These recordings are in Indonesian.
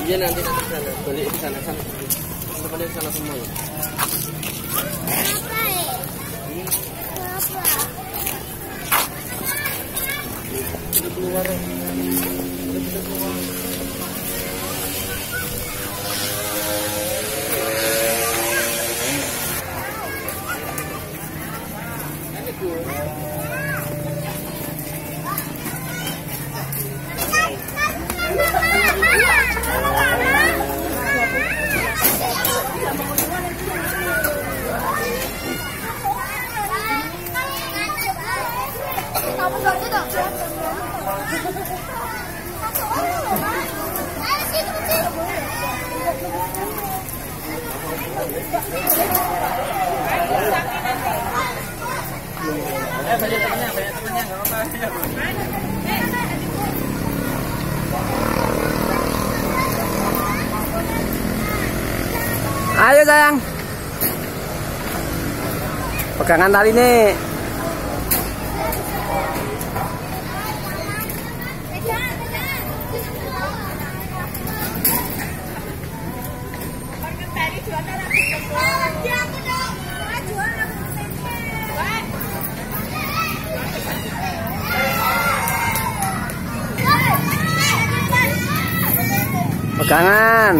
Iya nanti ke sana, balik ke sana sana. Depannya ke sana semua. Udah keluar. Udah keluar. Ayo sayang, pegangan tali nih. Pegangan.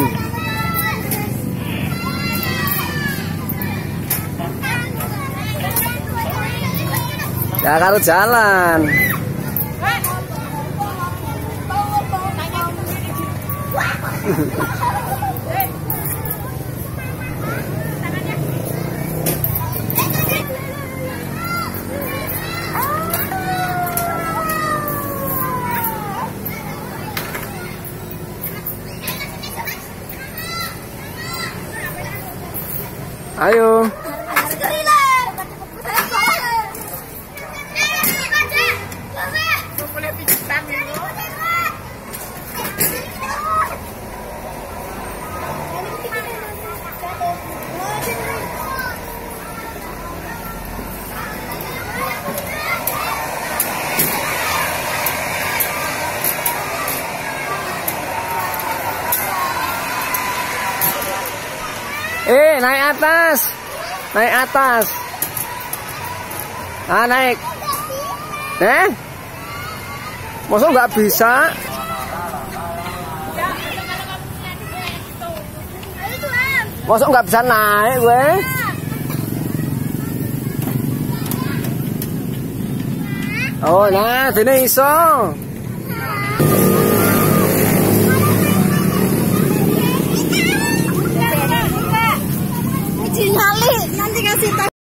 Ya kalau jalan. Ayo. Naik atas. Naik atas. Ah, naik. Masa nggak bisa? Masa nggak bisa naik gue? Oh, nah, ini iso. Nanti kasih